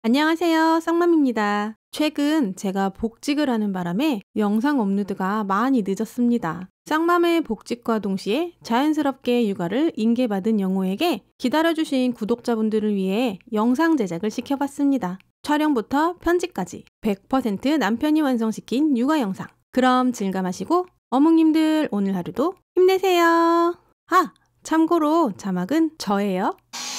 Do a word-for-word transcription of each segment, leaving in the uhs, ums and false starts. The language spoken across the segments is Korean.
안녕하세요, 쌍맘입니다. 최근 제가 복직을 하는 바람에 영상 업로드가 많이 늦었습니다. 쌍맘의 복직과 동시에 자연스럽게 육아를 인계받은 영호에게 기다려주신 구독자분들을 위해 영상 제작을 시켜봤습니다. 촬영부터 편집까지 백 퍼센트 남편이 완성시킨 육아 영상. 그럼 질감하시고 어묵님들 오늘 하루도 힘내세요. 아! 참고로 자막은 저예요.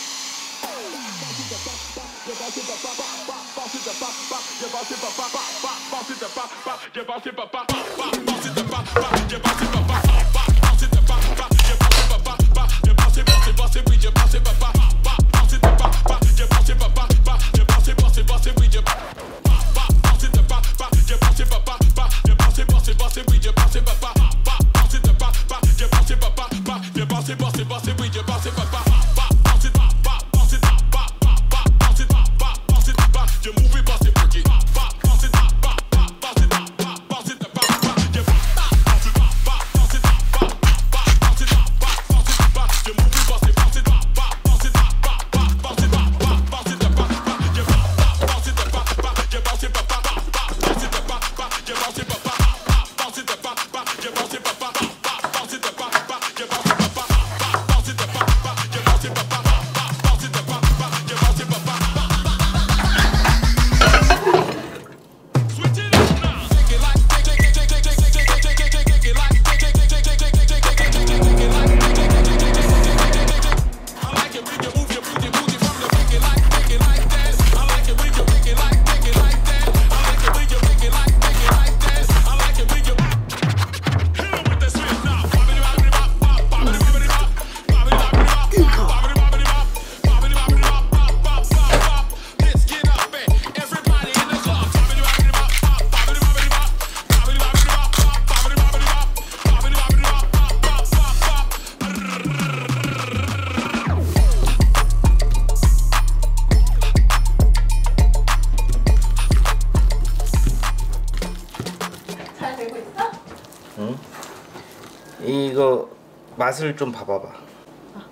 응? 이거 맛을 좀 봐봐봐. 아.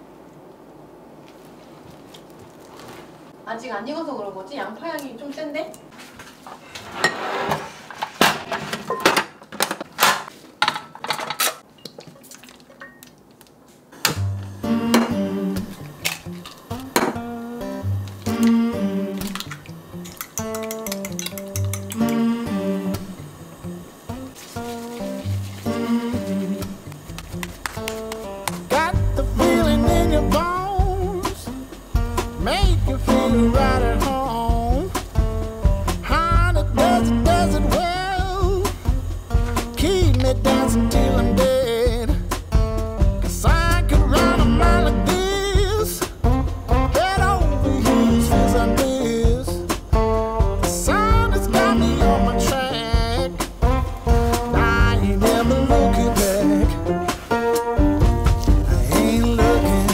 아직 안 익어서 그런 거지? 양파 향이 좀 센데? Right at home, honey, does it, does it well. Keep me dancing till I'm dead. 'Cause I could run a mile like this, head over heels, feels like this. The sun has got me on my track, I ain't never looking back. I ain't looking.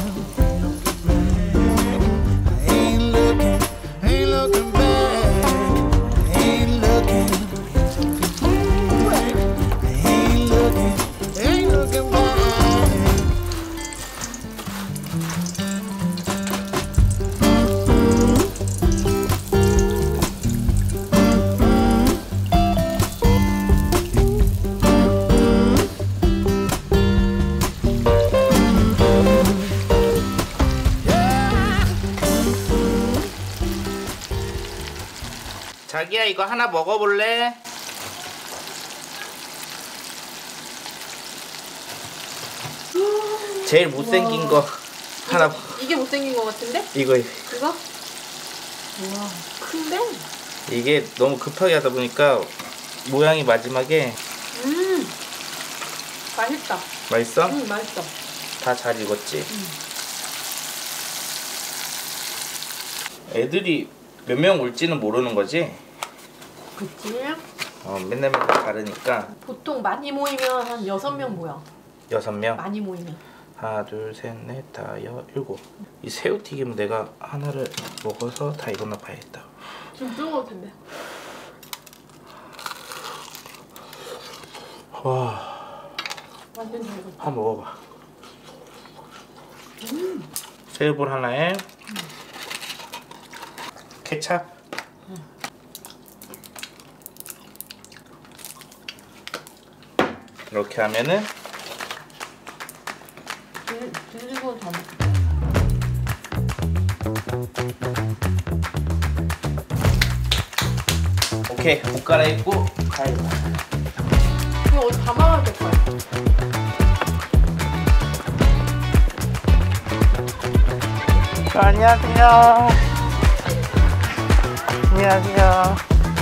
자기야, 이거 하나 먹어볼래? 제일 못생긴 거 하나. 이거, 이게 못생긴 거 같은데? 이거 이거? 우와, 큰데? 이게 너무 급하게 하다 보니까 모양이 마지막에. 음, 맛있다. 맛있어? 응, 맛있어. 다 잘 익었지? 음. 애들이 몇 명 올지는 모르는 거지? 그치? 어, 맨날 맨날 다르니까. 보통 많이 모이면 한 여섯 명 모여. 여섯 명? 많이 모이면. 하나, 둘, 셋, 넷, 다, 여, 일곱. 이 새우튀김 내가 하나를 먹어서 다 익었나 봐야겠다. 좀 뜨거울 텐데. 와. 완전 잘 익었다. 한번 먹어봐. 음. 새우볼 하나에 케찹 이렇게 하면은 들고 더 먹자. 오케이, 옷 갈아입고 가야겠다. 이거 어디 담아야 될 거야. 안녕하세요. 안녕하세요.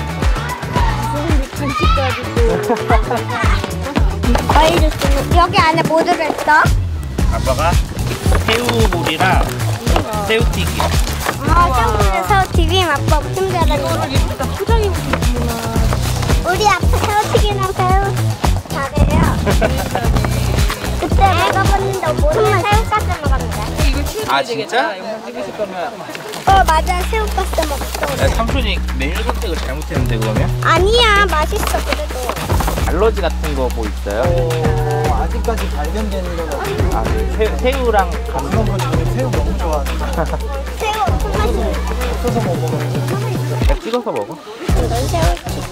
과일 주스는 여기 안에 뭐 들어있어? 아빠가 새우볼이랑 새우튀김. 아, 새우에서 튀김 아빠 엄청 잘하는 예쁘다. 포장이 예쁘구나. 우리 아빠 새우튀김이랑 새우 잘해요. 그때 내가 봤는데 모든 새우가스 먹었는데. 이거 치워줘야 아, 되겠다. 진짜? 영상 찍으실 거면. 어, 맞아. 새우가스 먹었어. 야, 삼촌이 메뉴 선택을 잘못했는데 그러면? 아니야, 맛있어 그래도. 알러지 같은 거 뭐 있어요? 어, 아직까지 발견되는 건 없고 아, 새, 새우랑 그런 거 저는 새우 너무 좋아하는데 새우 엄청 맛있어. 없어서 못 먹어요. 야, 찍어서 먹어. 이건 새우튀김.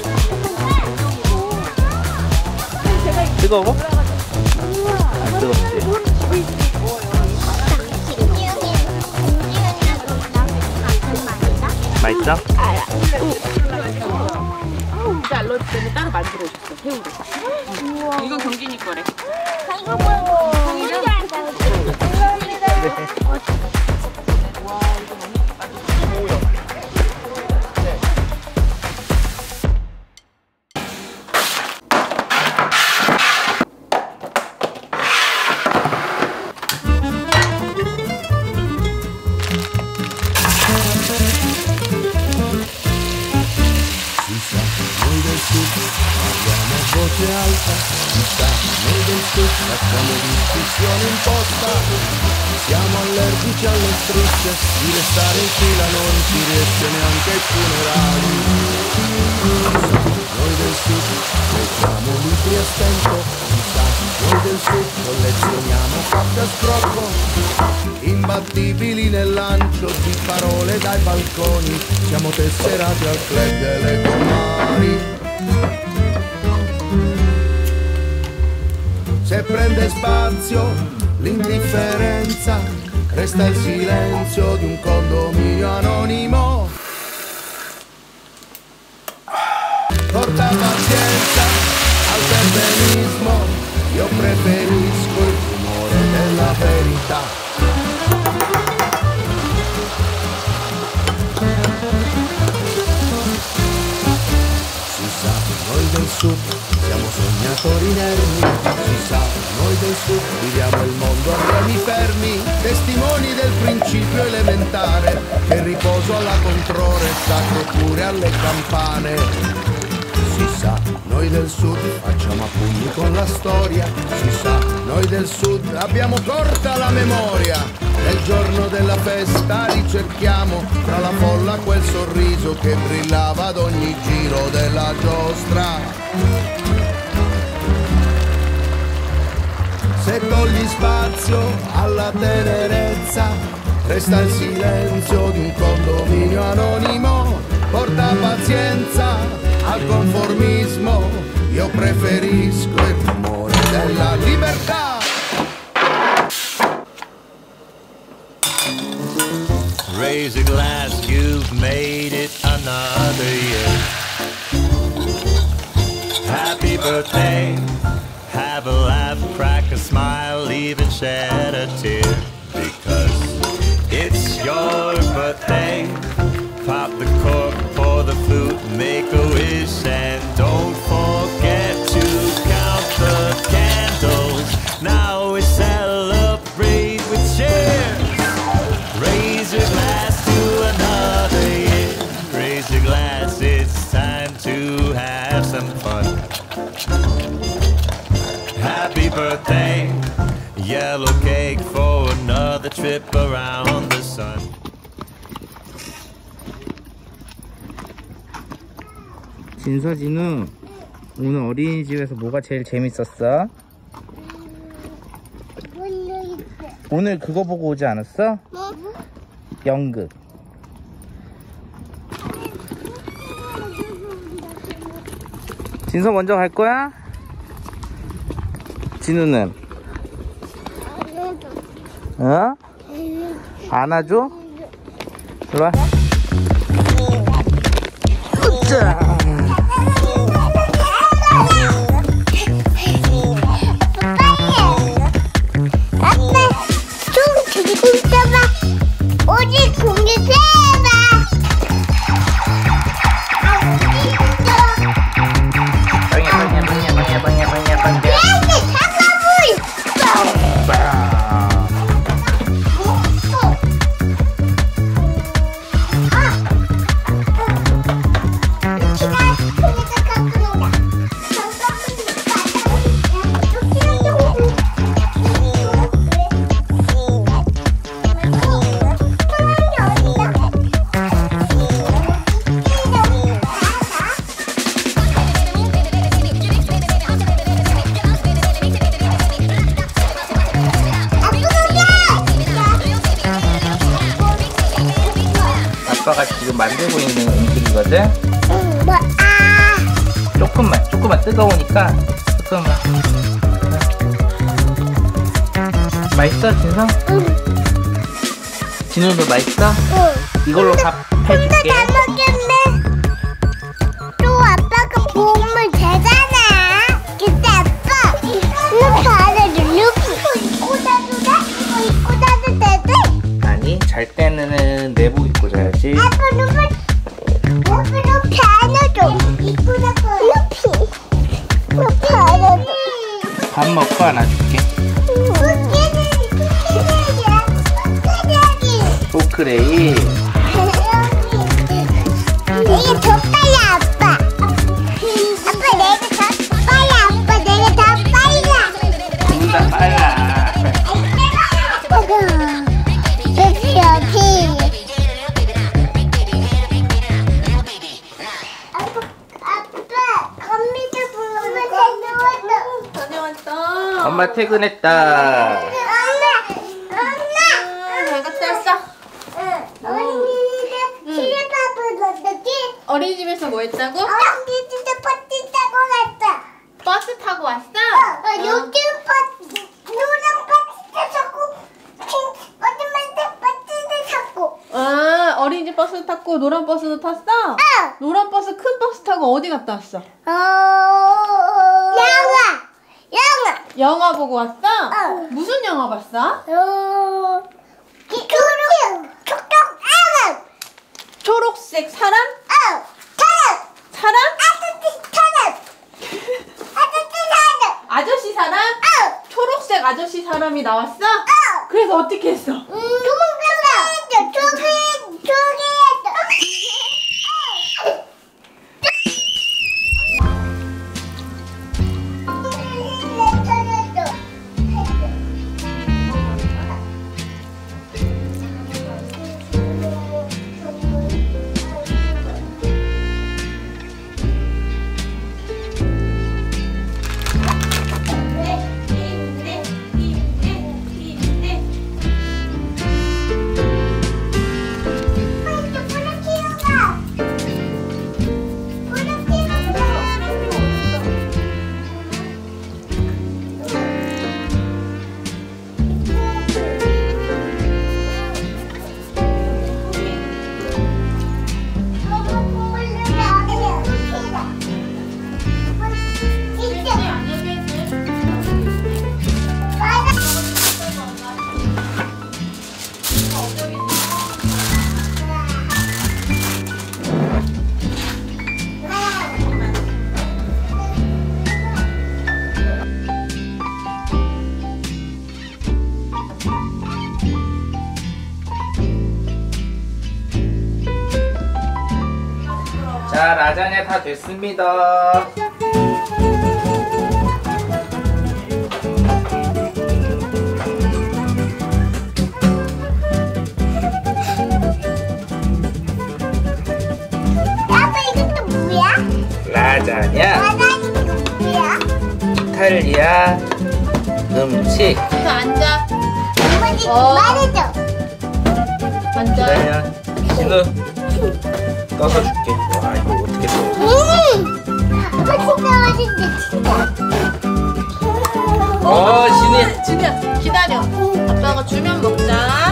뜨거워? 안 뜨겁지? 맛있어? 알아. 진짜 알러지 때문에 따로 만들어 주셨어. 새우를. 이건 경진이 거래. 이거 뭐고? voce alta, chissà, noi del sud facciamo discussione imposta, siamo allergici alle strisce, di restare in fila non si riesce neanche ai funerali. Noi del sud leggiamo libri a stento, chissà, noi del sud collezioniamo carte a scrocco, imbattibili nel lancio di parole dai balconi, siamo tesserati al club delle comari. Se prende spazio l'indifferenza, resta il silenzio di un condominio anonimo. Porta pazienza al perbenismo, io preferisco il rumore della verità. Si sa, noi del sud siamo sognatori inermi, si sa, noi del sud viviamo il mondo a remi fermi, testimoni del principio elementare, che il riposo alla controre è sacro pure alle campane. Si sa, noi del sud facciamo a pugni con la storia, si sa, noi del sud abbiamo corta la memoria, nel giorno della festa ricerchiamo tra la folla quel sorriso che brillava ad ogni giro della giostra. Se togli spazio alla tenerezza, resta il silenzio di un condominio anonimo, porta pazienza al conformismo, io preferisco il rumore della libertà. Raise a glass, you've made it another year. Happy birthday, have a laugh, crack a smile, even shed a tear. Because it's your birthday, pop the cork, pour the flute, make a wish, and don't forget to count the candles. Now we celebrate with cheers. Raise your glass to another year. Raise your glass, it's time to have some fun. Happy birthday, yellow cake for another trip around the sun. 진서진우, 오늘 어린이집에서 뭐가 제일 재밌었어? 오늘 그거 보고 오지 않았어? 연극. 진서 먼저 갈 거야? 진우는? 어? 안아줘? 이리와. 으쌰. 오직 공주 세봐. 빵야 빵야 빵야 빵야 빵야 빵야 빵야. 이렇게 잠깐만. 아빠가 지금 만들고 있는 음식이거든? 응, 뭐, 아. 조금만, 조금만 뜨거우니까 조금만. 맛있어, 진성? 응. 진우도 맛있어? 응. 이걸로 밥 해줄게. 다 먹겠네. 또 아빠가 보험을 되잖아. 근데 아빠 이렇게 안 해도 이렇게 입고 자도 돼? 이거 입고 자도 되지? 아니, 잘 때는 내복 입고 자야지. 아빠 이렇게 아빠 이렇게 안 해도 입고 자고 이렇게 이렇게 안 해도 밥 먹고 안아줄게. 포크레이. 이게 더 빨라 아빠. 아빠 내가 더 빨라 아빠 내가 더 빨라. 둘 다 빨라. 여기 여기. 아빠 아빠 컴퓨터 보면 다녀왔어. 다녀왔어. 엄마 퇴근했다. 엄마 엄마. 잘 갔다 왔어. 어린이집 시리밥을 넣었지? 어린이집에서 뭐 했다고? 어린이집 버스 타고 갔다. 버스 타고 왔어? 어, 요즘 버스 노란 버스 타고 어린이집 버스 타고. 아, 어린이집 버스 탔고 노란 버스도 탔어? 어. 노란 버스 큰 버스 타고 어디 갔다 왔어? 어. 영화. 영화. 영화 보고 왔어? 어. 무슨 영화 봤어? 어. 초록. 초록 사람. 초록색 사람? 어. 사람. 사람? 아저씨 사람. 아저씨 사람. 아저씨 사람? 어. 초록색 아저씨 사람이 나왔어? 어. 그래서 어떻게 했어? 음. 도망갔다. 저기 저기. 자, 라자냐 다 됐습니다. 아빠 이것도 뭐야? 라자냐, 바다니 이거 뭐야? 이탈리아 음식. 그래서 앉아. 어머니 어. 말해줘. 앉아. 기다려. 진우 떠서 줄게. 와, 이거 어떻게 떠? 음. 아빠 진짜 맛있지 진짜. 어, 진이. 진이야 기다려. 아빠가 주면 먹자.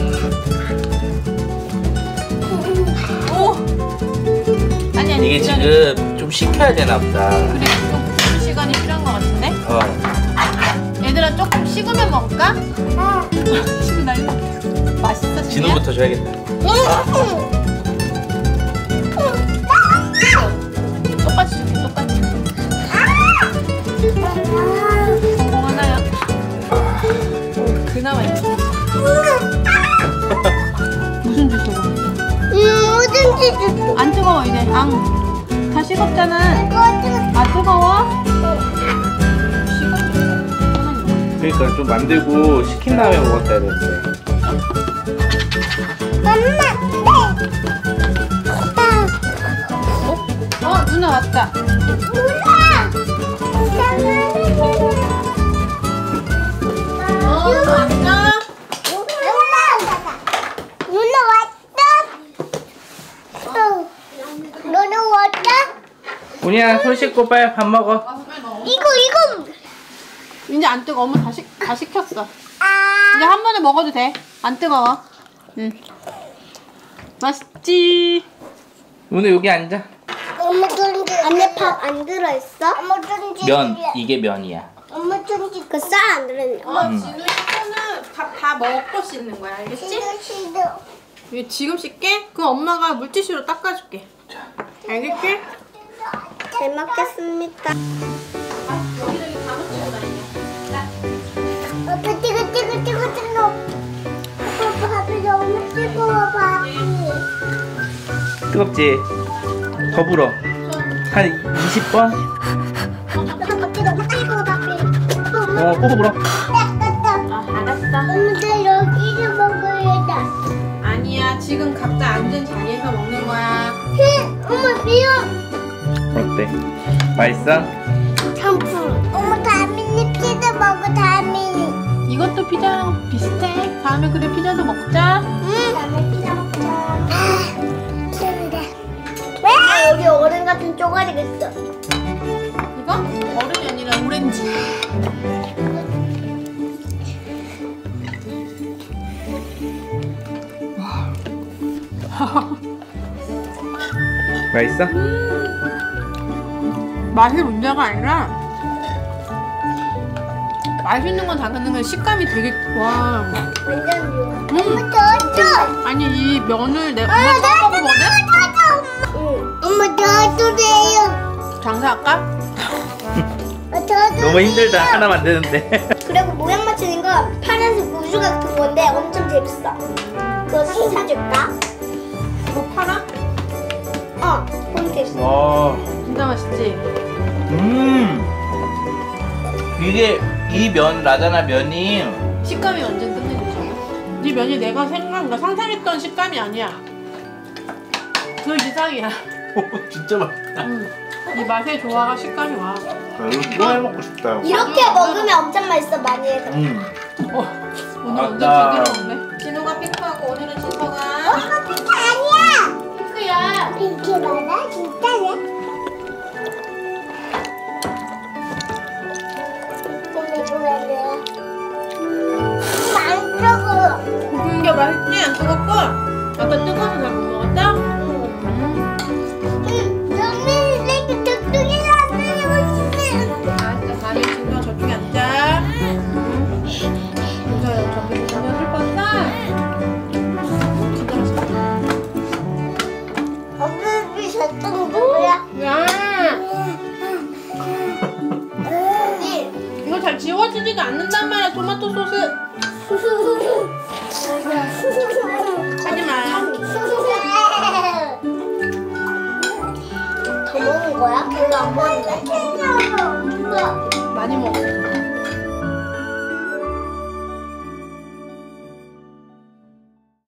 오. 아니 아니. 이게 기다려. 지금 좀 식혀야 되나 보다. 그래 좀 그 시간이 필요한 것 같은데. 어. 얘들아 조금 식으면 먹을까? 어. 식은 날려. 맛있어 진이야? 진우부터 줘야겠다. 똑같이 줄게 똑같이. 성공 하나야. 오 그나마 있어. 무슨 주스 먹어? 무슨 짓을 안 뜨거워 이제. 앙. 다 식었잖아. 아 뜨거워? 식었지. 그러니까 좀 만들고 식힌 다음에 먹었어야 되는데. 어? 어 누나 왔다. 어 누나 왔다. 누나 왔다. 누나 왔다. 운이야 손 씻고 빨리 밥 먹어. 이거 이거. 이제 안 뜨거. 엄마 다, 식, 다 식혔어. 아. 이제 한 번에 먹어도 돼. 안 뜨거워. 응. 맛있지? 운우 여기 앉아. 엄마 쫀지 안에 밥 안 들어있어? 엄마 쫀지 면 이게 면이야. 엄마 쫀지 그 쌀 안 들어있네. 엄마 진우 식초는 밥 다 먹고 씻는 거야. 알겠지? 싫어 싫어. 이거 지금 씻게? 그럼 엄마가 물티슈로 닦아줄게. 알겠지? 잘 먹겠습니다. 아, 여기저기 다 묻히고 다니냐. 아빠 뜨거 뜨거 뜨거 뜨거. 아빠 밥이 너무 뜨거워 밥이. 뜨겁지? 더 불어. 한 이십 번? 아빠 밥이 너무 뜨거워 밥이. 어, 또 불어. 아, 알았어. 엄마 여기를 먹어야 돼. 아니야, 지금 각자 앉은 자리에서 먹는 거야. 엄마 미워. 어때? 맛있어? 삼 분. 엄마 다민이 피자 먹어 다민이. 이것도 피자랑 비슷해. 다음에 그래 피자도 먹자. 응. 다음에 피자 먹자. 아, 그래. 왜? 여기 어른 같은 쪼가리가 있어. 이거? 얼음이 아니라 오렌지. 맛있어? 맛이 문제가 아니라 맛있는 건 당근은 식감이 되게 와. 완전 좋아. 음. 엄마 저줘. 아니 이 면을 내 엄마 처음 먹어보거든? 응. 엄마 저도 돼요. 장사할까? 저도 너무 힘들다. 하나 만드는데. 그리고 모양 맞추는 거 파란색 우주 같은 건데 엄청 재밌어. 그거 사줄까? 이거 팔아? 어, 콘테스트. 와. 진짜 맛있지? 음. 이게 이 면 라자나 면이 식감이 완전 끝내주죠. 이 면이 내가 생각, 그러니까 상상했던 식감이 아니야. 그 이상이야. 진짜 맛있다. 음. 이 맛의 조화가 식감이 와. 이거 또 해먹고 싶다. 이렇게 먹으면 엄청 맛있어 많이 해서. 음. 어, 오늘 완전 맞다. 제대로 먹네. 진우가 핑크하고 오늘은 진서가 엄마 핑크 아니야. 핑크야. 핑크 맞아? 진짜네? 엄마 좋아해. 안 뜨거워. 볶은 게 맛있지? 안 뜨겁고? 아까 뜨거워서 잘 못 먹었다? 음. 응. 너는 내가 뚝뚝이를 안 들고 싶어. 알았어. 다음에 진우가 저쪽에 앉아. 음. 진서야, 저기 전혀 슬펐어? 진짜 맛있다. 엄마 셨던 거야? 야! 네. 이거 잘 지워지지도 않는단 말이야, 토마토 소스. 하지 마. 더 먹은 거야? 별로 안 먹었네. 많이 먹어.